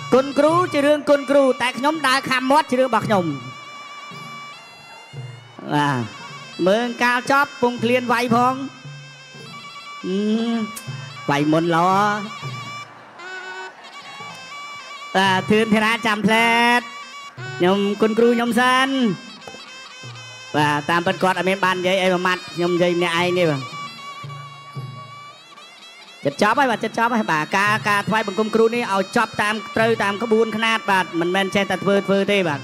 គុណគ្រូជារឿងគុណគ្រូតែខ្ញុំដើរខាំមាត់ជារឿងរបស់ខ្ញុំមើលកាលចប់ពងឃ្លានវាយផងវាយមុនល្អធឿនធារាចាំផ្លែតខ្ញុំគុណគ្រូខ្ញុំសិនតាមពិតគាត់អត់មានបាននិយាយអីមួយម៉ាត់ខ្ញុំនិយាយម្នាក់ឯងនេះបាទចិត្តចប់ហើយបាទចិត្តចប់ហើយបាទការថ្វាយបង្គំគ្រូនេះឲ្យចប់តាមត្រូវតាមក្បួនខ្នាតបាទមិនមែនចេះតែធ្វើទេបាទ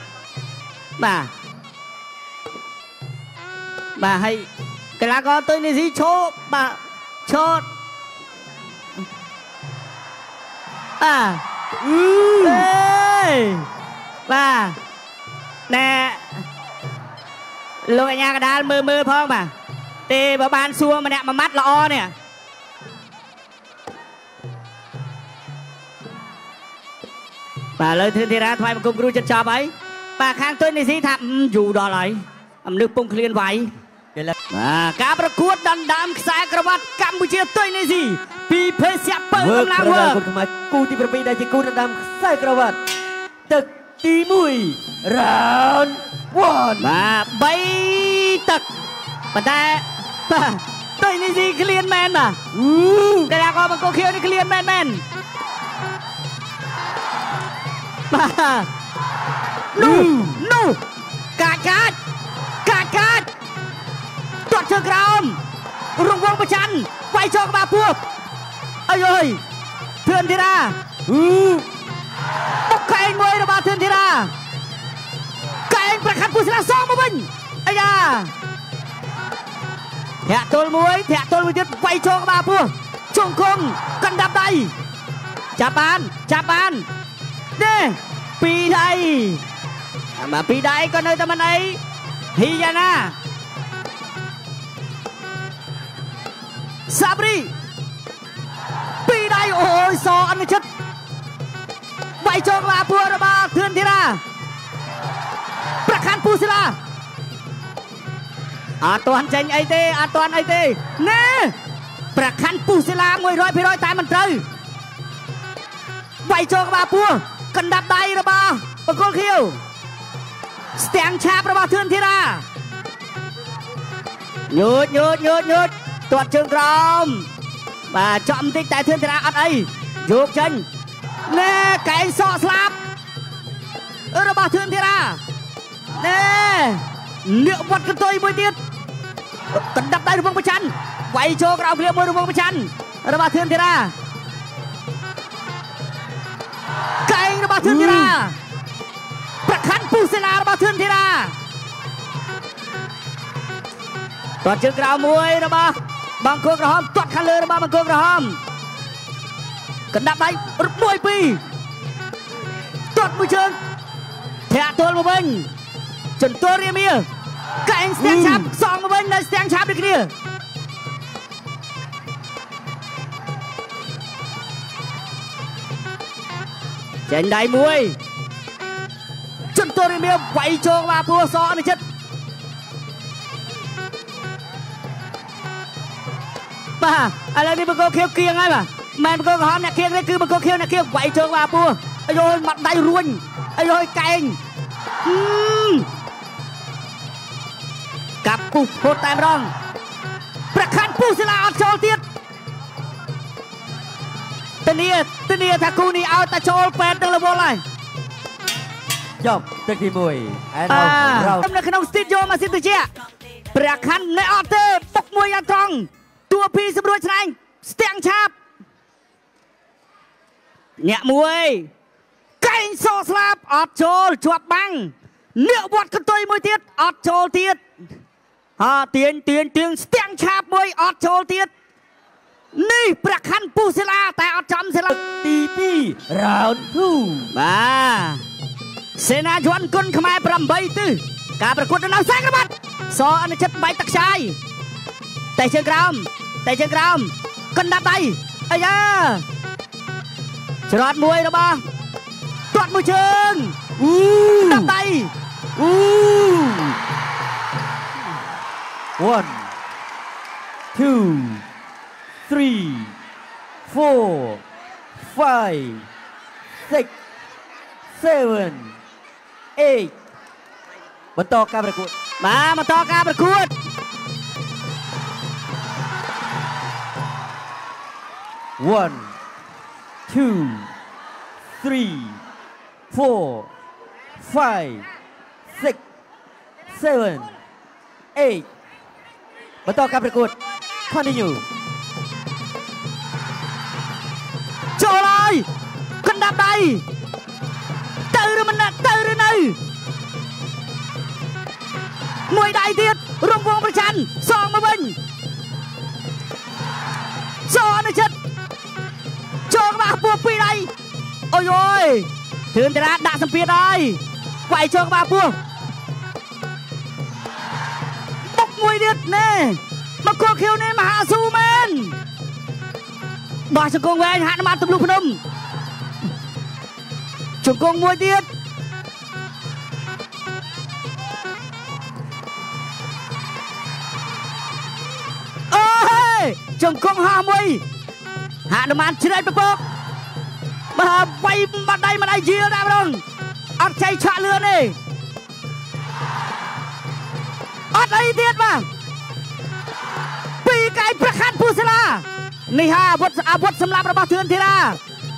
ហើយកីឡាករទុយនីស៊ីឈោបាទឈោបាទណែលោកអាញាកដាលមើលផងបាទទេបើបានសួរម្នាក់មួយម៉ាត់ល្អនេះបាទលើធឿនធីរ៉ាថ្វាយបង្គំគ្រូចិត្តចប់ហើយបាទខាងទុយនីស៊ីថាយូរដល់ហើយអំនឹកពងឃ្លានវាយការប្រកួតដណ្ដើមខ្សែក្រវ៉ាត់កម្ពុជាទុយនីស៊ីពីភេសជ្ជៈពៅកម្លាំងវើគូទី7ដែលជាគូដណ្ដើមខ្សែក្រវ៉ាត់ទឹកទី1 round 1បាទ3ទឹកប៉ុន្តែទុយនីស៊ីឃ្លានមែនបាទកីឡាករបង្គោលខៀវនេះឃ្លានមែននោះកាចទាត់ជើងក្រោមរង្វង់ប្រច័នវាយចូលក្បាលពោះអើយធឿនធីរ៉ាបុកកែងមួយរបស់ធឿនធីរ៉ាកែងប្រខាត់ពុស្លាសងមកវិញអាយ៉ាធាក់ទល់មួយទៀតវាយចូលក្បាលពោះជង្គង់កណ្ដាប់ដៃចាប់បាននេះពីរដៃក៏នៅតែមិនអីហ៊ីយ៉ាណាសាបរីពីរដៃអូយសអនុជិតវាយចូលក្បាលពោះរបស់ធឿនធីរ៉ាប្រខាន់ពូសិលាអត់ទាន់ចេញអីទេណែប្រខាន់ពូសិលា 100% តែមិនត្រូវវាយចូលក្បាលពោះកណ្ដាប់ដៃរបស់បង្គោលខៀវស្ទាំងឆាបរបស់ធឿនធីរ៉ាញូចទាត់ជើងក្រោមបាទចំបន្តិចតែធឿនធីរ៉ាអត់អីយកចេញណែកែងសក់ស្លាប់របស់ធឿនធីរ៉ាណែលាកវត្តកន្ទុយមួយទៀតកណ្ដាប់ដៃរង្វង់ប្រច័នវាយចូលក្រោមឃ្លាមួយរង្វង់ប្រច័នរបស់ធឿនធីរ៉ាកែងរបស់ធឿនធីរ៉ាប្រខាន់ពុសិលារបស់ធឿនធីរ៉ាទាត់ជើងក្រោមមួយរបស់បង្គោលក្រហមទាត់ខាងលើរបស់បង្គោលក្រហមកណ្ដាប់ដៃ1 2ទាត់មួយជើងធាក់ទល់មកវិញចន្ទល់រាមាកែងស្ទាំងឆាប់សងមកវិញនៅស្ទាំងឆាប់ដូចគ្នាចេញដៃមួយចន្ទល់រាមាវាយចូលក្បាលពោះសអនុជិតបាទឥឡូវនេះបង្គោលខៀវគៀងហើយបាទមែនបង្គោលក្រហមអ្នកគៀងនេះគឺបង្គោលខៀវអ្នកគៀងវាយជើងក្បាលពោះអាយមាត់ដៃរួញអាយកែងកាប់ពុះហូតតែម្ដងប្រខាន់ពុះសិលាអត់ចូលទៀតធានាថាគូនេះឲ្យតែចូលពេទ្យនឹងរវល់ហើយចប់ទឹកទី1នៅក្នុងស្ទីឌីយោម៉ាស៊ីនទុជាប្រខាន់នៅអត់ទេបុកមួយយ៉ាងត្រង់តួពីសម្រួលឆ្នៃស្ទាំងឆាបញាក់មួយកែងសក់ស្លាប់អត់ចូលជាប់បាំងនាកវត្តកន្ទុយមួយទៀតអត់ចូលទៀតទាញស្ទាំងឆាបមួយអត់ចូលទៀតនេះប្រខាន់ពុះសិលាតែអត់ចំសិលាទី2 round 2បាទសេនាយន្តគុណខ្មែរ8ទិសការប្រកួតនៅខ្សែក្រវ៉ាត់សអនុជិតបែកទឹកឆាយតែជើងក្រោម កណ្ដាប់ដៃអាយ៉ាច្រត់មួយរបស់ទាត់មួយជើងកណ្ដាប់ដៃ1 2 3 4 5 6 7 8បន្តការប្រកួតបាទបន្តការប្រកួត 1 2 3 4 5 6 7 8បន្តការប្រកួត continue ចូលហើយកណ្ដាប់ដៃទៅឬមិនទៅឬនៅមួយដៃទៀតរំវងប្រច័ណ្ឌសងមកវិញសអនុជិតចូលក្បាលពោះពីរដៃអូយអូយធឿនតារាដាក់សម្ពាធហើយវាយចូលក្បាលពោះបុកមួយទៀតណែមកគល់ខៀវនេះមហាស៊ូមែនបោះជង្គង់វែងហាក់ណាត់ទម្លុះភ្នំជង្គង់មួយទៀតអូយជង្គង់ហោះមួយហាក់ណាត់ជ្រែកពពកបើវាយបាត់ដៃម្ដាយយីលដែរម្ដងអត់ចៃឆាក់លឿនទេអត់អីទៀតបាទពីកែប្រខាត់ពូសាឡានេះហាអាវុធសម្រាប់របស់ធឿនធីរា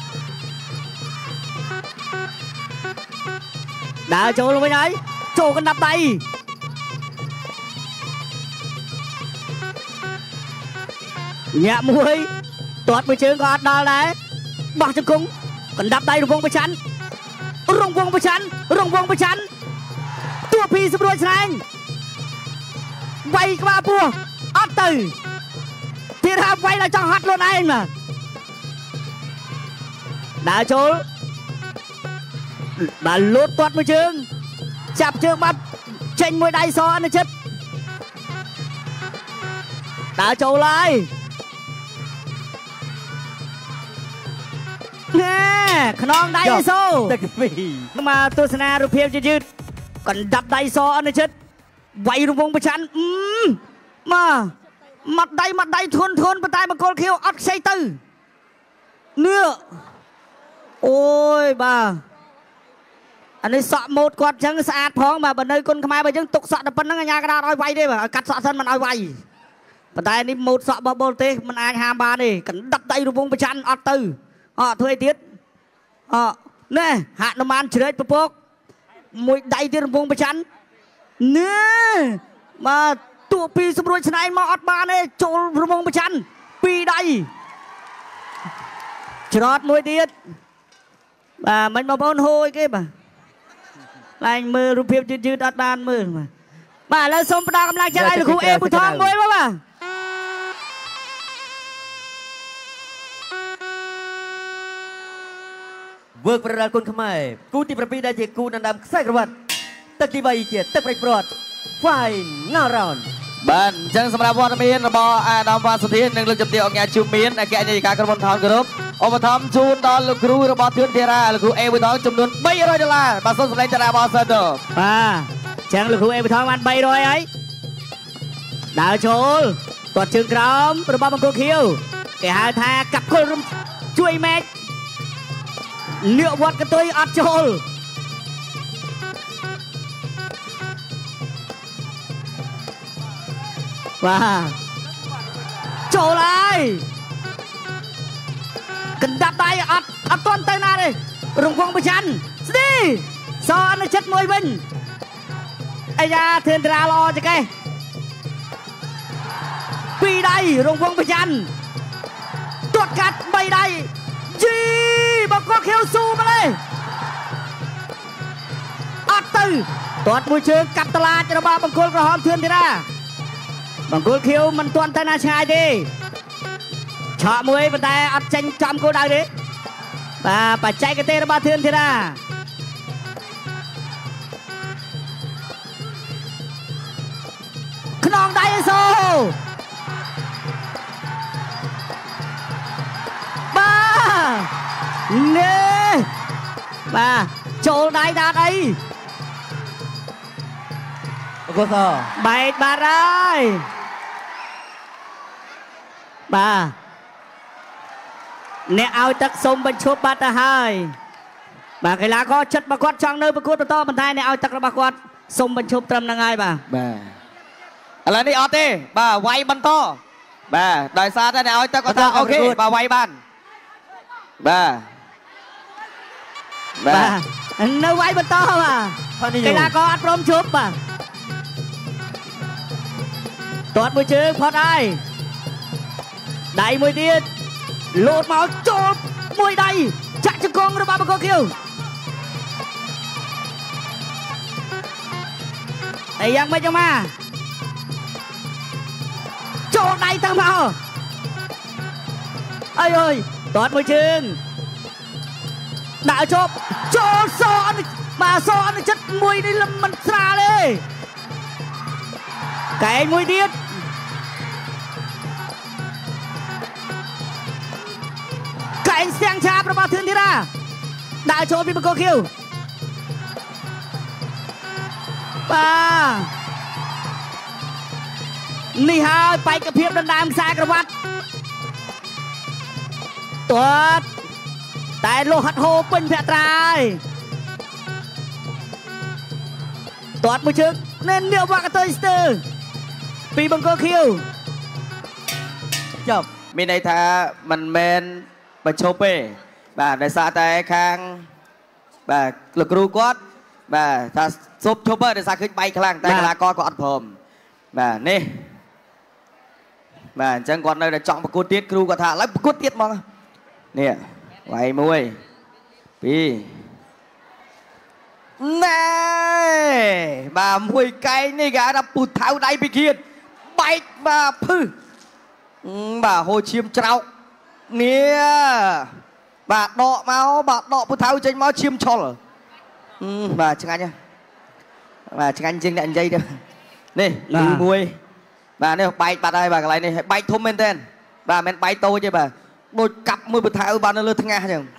ដើរចូលវិញហើយចូលកណ្ដាប់ដៃញាក់មួយទាត់មួយជើងក៏អត់ដល់ដែរបោះជង្គង់កណ្ដាប់ដៃរង្វង់ប្រច័ណ្ឌរង្វង់ប្រច័ណ្ឌទួភីសម្រួលឆ្នែងវាយក្បាលពោះអត់ទៅទីរាវាយដល់ចង់ហត់ខ្លួនឯងមកដើរចូលបាទលូតទាត់មួយជើងចាប់ជើងបាត់ចេញមួយដៃសអនុជិតដើរចូលហើយណែខ្នងដៃសូទឹកពីរមកទស្សនារូបភាពយឺតកណ្ដាប់ដៃសអនុជិតវាយរង្វង់ប្រច័ណ្ឌមកដៃធន់ប៉ុន្តែមកគល់ខៀវអត់ខ្ចីទៅនេះអូយបាទអានេះសក់ម៉ូតគាត់ចឹងស្អាតផងបាទបើនៅគុណខ្មែរបើចឹងទុកសក់តែប៉ុណ្្នឹងអាញាកណ្ដាលឲ្យវាយទេបាទឲ្យកាត់សក់សិនមិនឲ្យវាយប៉ុន្តែនេះម៉ូតសក់របស់បរទេសមិនអាចហាមបានទេកណ្ដាប់ដៃរង្វង់ប្រច័ណ្ឌអត់ទៅធ្វើអីទៀតណែហាក់នមានជ្រែកពពកមួយដៃទៀតរង្វង់ប្រច័ណ្ឌណែបាទទួពីសម្រួលឆ្នែងមកអត់បានទេចូលរង្វង់ប្រច័ណ្ឌពីរដៃច្រត់មួយទៀតបាទមិនបងប្អូនហូយគេបាទឡើងមើលរូបភាពយឺតអត់បានមើលបាទឥឡូវសូមផ្ដល់កម្លាំងចិត្តឲ្យលោកគ្រូអេប៊ូថងមួយបាទ Work ប្រដាល់គុណខ្មែរគូទី7ដែលជាគូដណ្ដើមខ្សែក្រវ៉ាត់ទឹកទី3ជាទឹកប្រៃព្រាត់ Final round បាទអញ្ចឹងសម្រាប់វត្តមានរបស់អាដាមវ៉ាសុធាននិងលោកជំទាវអង្គការជុំមានអគ្គនាយិកាក្រុមហ៊ុនថនគោរពឧបត្ថម្ភជូនដល់លោកគ្រូរបស់ធឿនធីរាលោកគ្រូអេប៊ូថងចំនួន$300បាទសូមសម្លេងតារាបោះសិនទៅបាទអញ្ចឹងលោកគ្រូអេប៊ូថងបាន$300ហើយដើរចូលទាត់ជើងក្រោមរបស់បង្គោលខៀវគេហៅថាកាប់គល់រំជួយមេឃលាក់វត្តកតុយអត់ចូលបាទចូលហើយកណ្ដាប់ដៃអត់ទាន់ទៅណាទេរង្វង់ប្រច័ណ្ឌស្ទីសអនុជិតមួយវិញអាយ៉ាធឿនតារាល្អចកេះពីរដៃរង្វង់ប្រច័ណ្ឌទាត់កាត់3ដៃជីបង្គោលខៀវស៊ូមកលេអត់ទៅទាត់មួយជើងកាត់តឡាចរបស់បង្គោលក្រហមធឿនធីរាបង្គោលខៀវមិនទាន់ទៅណាឆ្ងាយទេឆក់មួយប៉ុន្តែអត់ចេញចំគោលដៅទេបាទបច្ចេកទេសរបស់ធឿនធីរាខ្នងដៃអេសូនេះបាទចូលដៃដាតអីអកុសលបែកបាត់ហើយបាទអ្នកឲ្យទឹកសុំបញ្ឈប់បាត់ទៅហើយ bà cái lá có chất bà quát trong nơi bà quát to bàn tay này ao tắc bà quát sông bên chụp trầm là ngay bà là đi ọt đi bà quay bắn to bà đòi xa thế nào ta có ta ok bà quay bàn bà nơi quay bên to bà cái lá có ăn rôm chụp bà toát môi trường phật ai đầy môi tiết lột máu chốt môi đầy chạy cho con rồi bà có kêu ấy yang mấy trong mà chốt đầy tao mau ơi ơi toát môi trường đã chốt chốt son mà son chất mùi đi lâm mình xa đi cái mùi tiết cái sang chạp rồi bà thương đi ra đã chốt bị bà cô kêu bàนี่ฮะไปกระเพียบดันดามสายกระวัดตัวแต่โลหัดโฮเป็นแผลตายตัวมือชึกเน้นเดียวว่ากระเตยสเตอร์ปีบังก็คิวจบมีในท่ามันเมนบัโชเป้บ่าในซาแต่ข้างบ่าลูกรูกอดบ่าถ้าซุปโชเป้ในซาขึ้นไปข้างแต่กลากอดก็อัดผมบ่านี่บ่าจังก่อนเลยจ่องประกุติดครูก็ท่าแล้วประกุติดมั้งเนี่ยไหวมวยปีแน่บ่ามวยไก่นี่กะดับปุดเท้าได้ไปเกียดไปบ่าพื้บ่าโฮชิมเจ้าเนี่ยบ่าดอกเมาบ่าดอกปุดเท้าจริงเมาชิมชอลบ่าช่างไงเนี่ยบ่าช่างไงจริงเนี่ยอันใจเดียวนี่ดูมวยบ่าเนี่ยไปบ่าได้บ่าอะไรนี่ไปทุ่มเมนเทนบ่าเมนไปโตใช่บ่าโดยกลับมือปุดเท้าบ่านั่นเลยทั้งงานอย่าง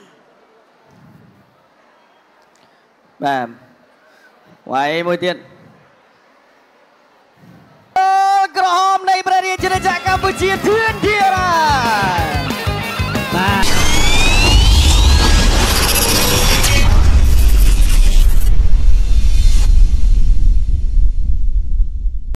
แบบไว้มวยเตียนกระหอมในประเทศกัมพูชาเถื่อนเทียร์